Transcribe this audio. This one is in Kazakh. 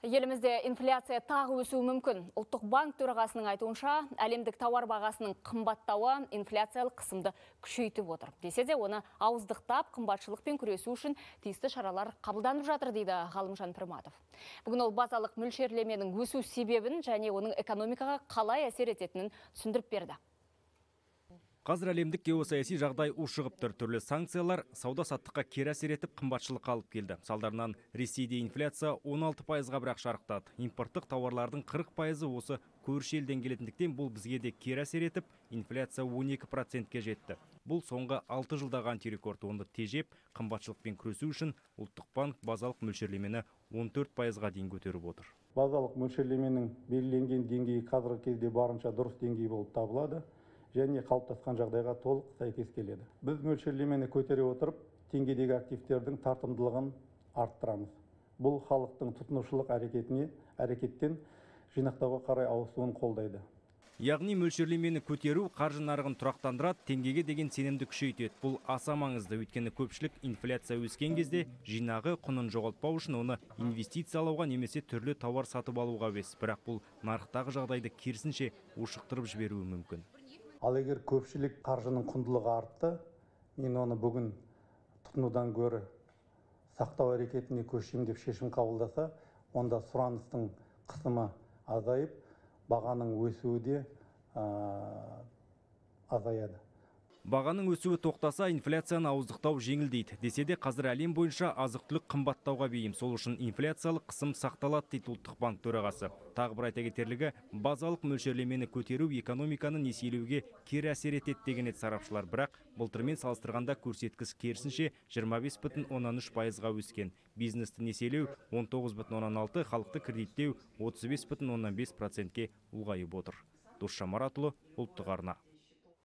Елімізде инфляция тағы өсуі мүмкін. Ұлттық банк төрағасының айтуынша, әлемдік тауар бағасының қымбаттауы инфляциялық қысымды күшейтіп отыр. Десе де оны ауыздықтап, қымбатшылықпен күресу үшін тиісті шаралар қабылданып жатыр, дейді Ғалымжан Пірматов. Бүгін ол базалық мөлшерлеменің өсу себебін және оның экономикаға қалай әсер ететінін түсіндіріп берді. Қазір әлемдік геосаяси жағдай ушығып тұр. Түрлі санкциялар сауда-саттыққа кері әсер етіп қымбатшылық алып келді. Салдарынан Ресейде инфляция 16%-ға бірақ шарықтады. Импорттық тауарлардың 40%-ы осы көрші елден келетіндіктен бұл бізге де кері әсер етіп, инфляция 12%-ке жетті. Бұл соңғы 6 жылдағы антирекорд. Оны тежеп, қымбатшылықпен күресу үшін ұлттық банк базалық мөлшерлемені 14%-ға дейін көтеріп отыр. Базалық мөлшерлеменің белгіленген деңгейі қазіргі кезде барынша дұрыс деңгей болып табылады және қалыптасқан жағдайға толық сәйкес келеді. Біз мөлшерлемені көтере отырып, теңгедегі активтердің тартымдылығын арттырамыз. Бұл халықтың тұтынушылық әрекеттен жинақтауға қарай ауысуын қолдайды. Яғни мөлшерлемені көтеру қаржы нарығын тұрақтандырады, теңгеге деген сенімді күшейтеді. Бұл аса маңызды, өйткені көпшілік инфляция өскен кезде жинағы құнын жоғалтпау үшін оны инвестициялауға немесе түрлі тауар сатып алуға әуес. Бірақ бұл нарықтағы жағдайды керісінше ушықтырып жіберуі мүмкін. Ал егер көпшілік қаржының құндылығы артты, мен оны бүгін тұтынудан гөрі сақтау әрекетіне көшейін деп шешім қабылдаса, онда сұраныстың қысымы азайып, бағаның өсуі де азаяды. Бағаның өсуі тоқтаса, инфляцияны ауыздықтау жеңілдейді. Десе де қазір әлем бойынша азық-түлік қымбаттауға бейім. Сол үшін инфляциялық қысым сақталады, дейді ұлттық банк төрағасы. Тағы бір айта кетерлігі, базалық мөлшерлемені көтеру экономиканы несиелеуге кері әсер етеді деген сарапшылар. Бірақ былтырмен салыстырғанда көрсеткіш керісінше 25,3%-ға өскен. Бизнесті несиелеу 19,6%, халықты кредиттеу 35,5%-ке ұлғайып отыр. Досжан Маратұлы, ұлттық арна.